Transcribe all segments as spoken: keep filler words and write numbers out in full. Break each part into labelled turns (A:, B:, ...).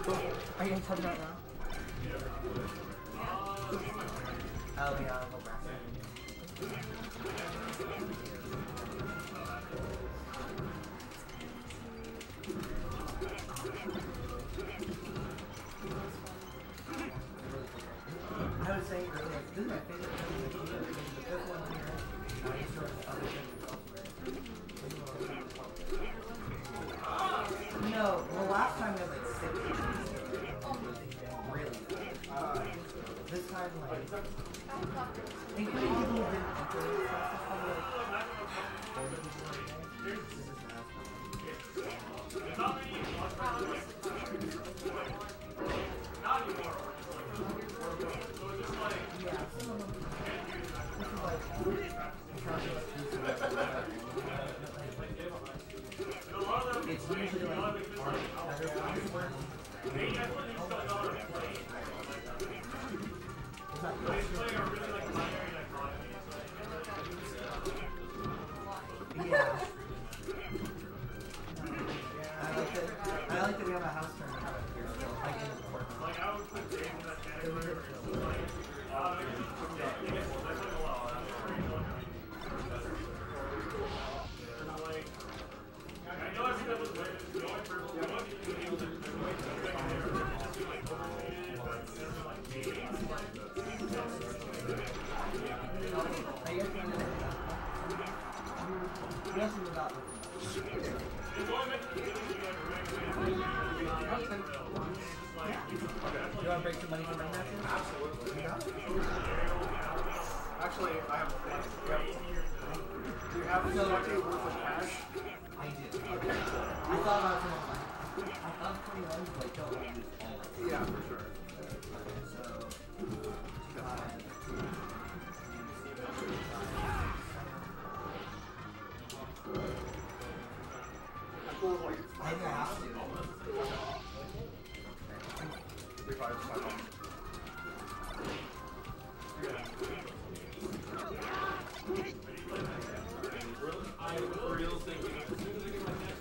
A: Are you gonna touch right now? Oh yeah, I'll go back. I was saying earlier, this is my favorite thing in the video. The fifth one here, I used to other things elsewhere. No, the last time we had like six games. Really good. Uh, this time, like, I think people didn't enter this class. It's probably like forty people in there. This is Not anymore. Yeah, some of them. This is like, it's usually like our better classes. Yeah. I like that. I like that we have a house tournament here still. I can report. Like I would put James in that category. I know everything was going for Do you want to break some money from my matches? Absolutely. Yeah. Actually, I have a thing. Do you have a twenty worth of cash? I do. Okay. I thought about it. I thought twenty-one was like, don't use all of it. Yeah, for sure. So, five. I think I have to. Three five, five one. I real thinking. As soon as I get my next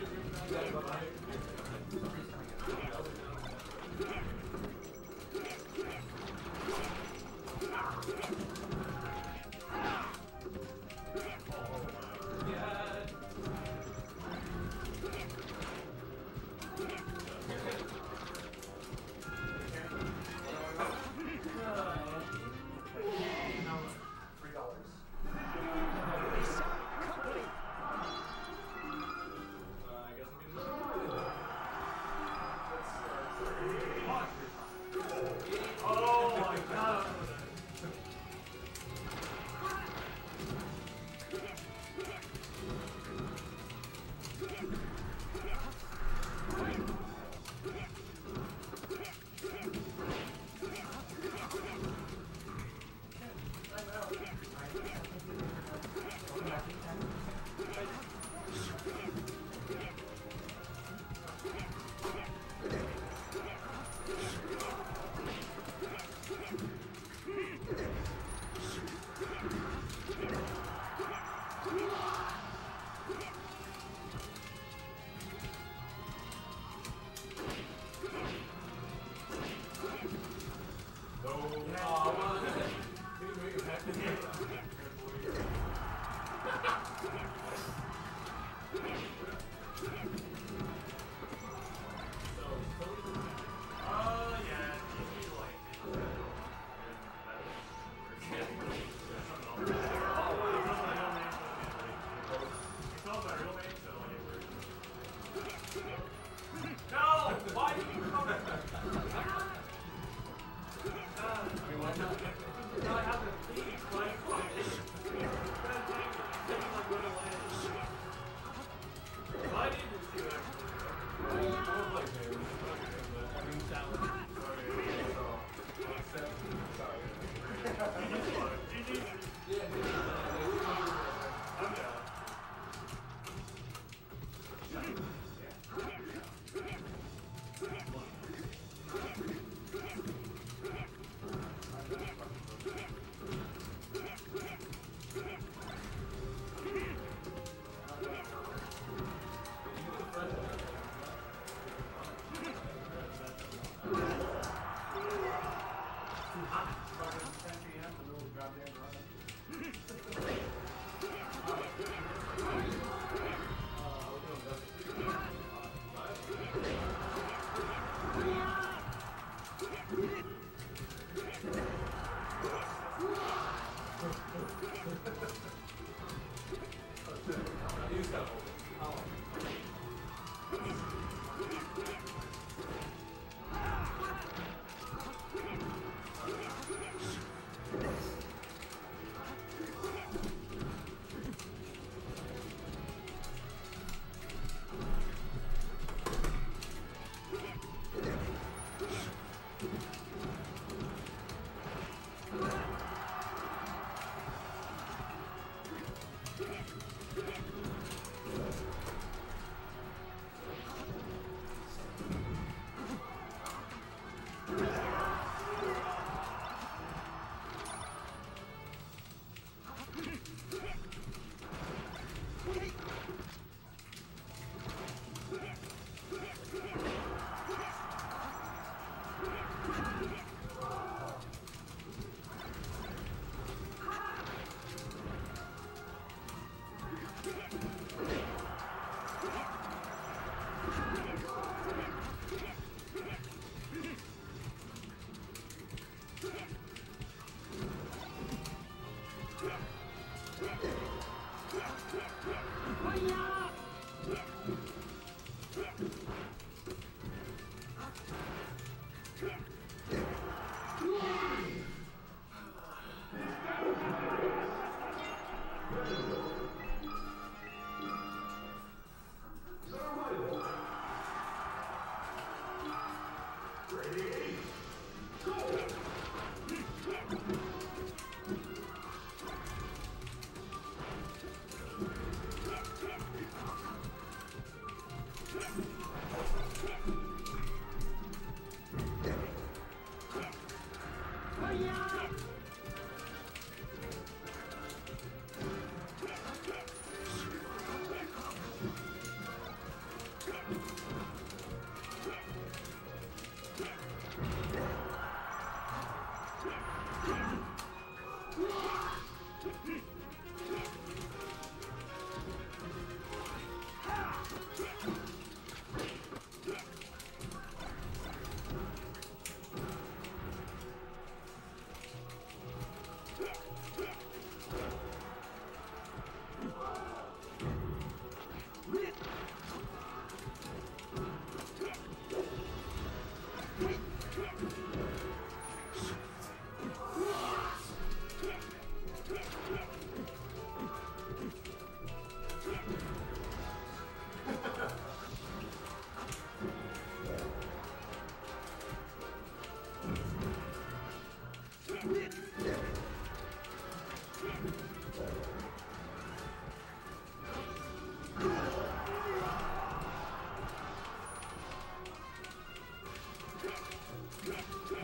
B: Yeah.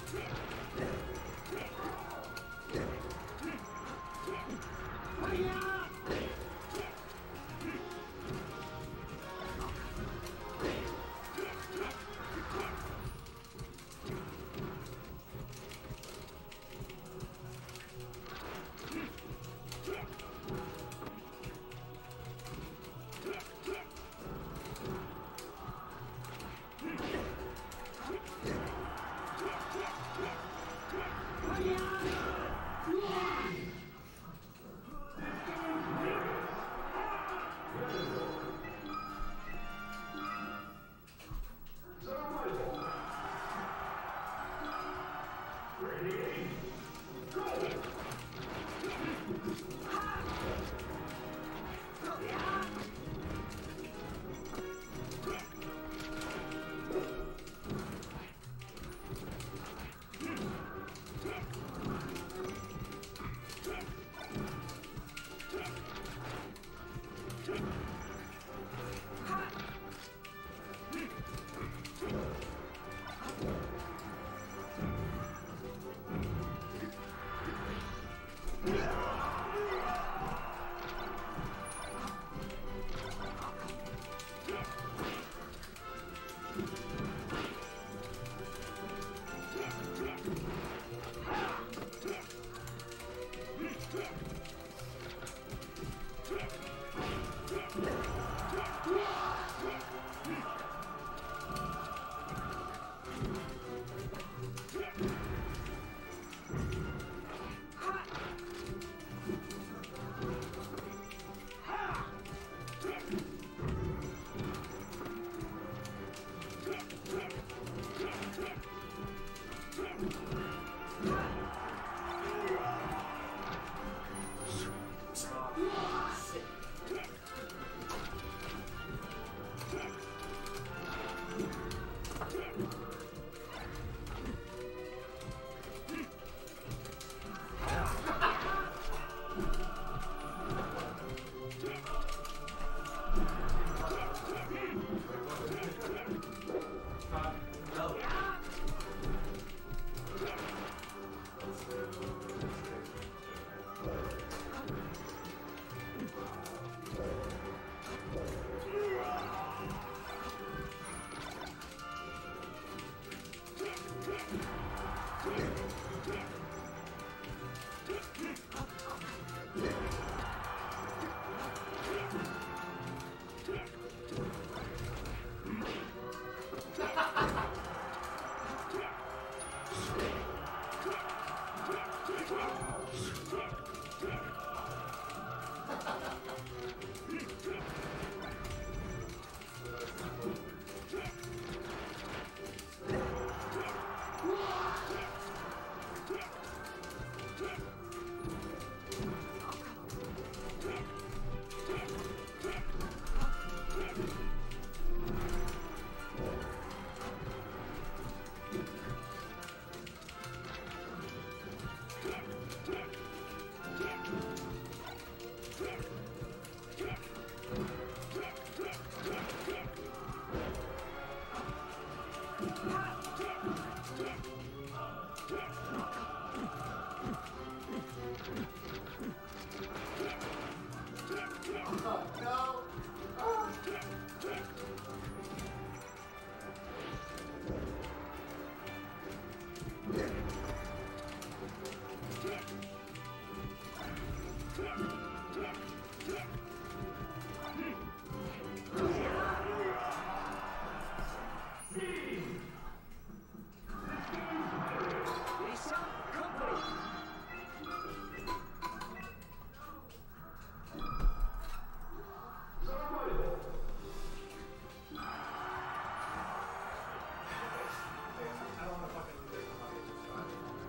A: I don't want to fucking lose it.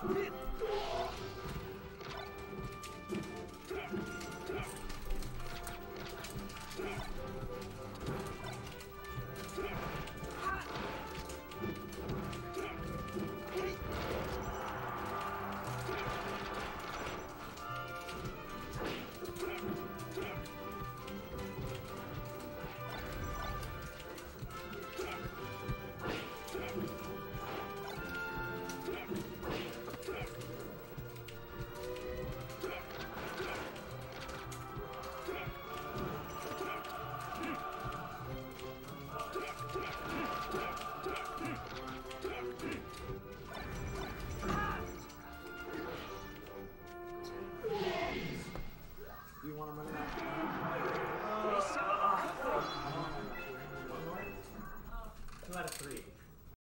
B: Do you want to run that?
C: Two out of three.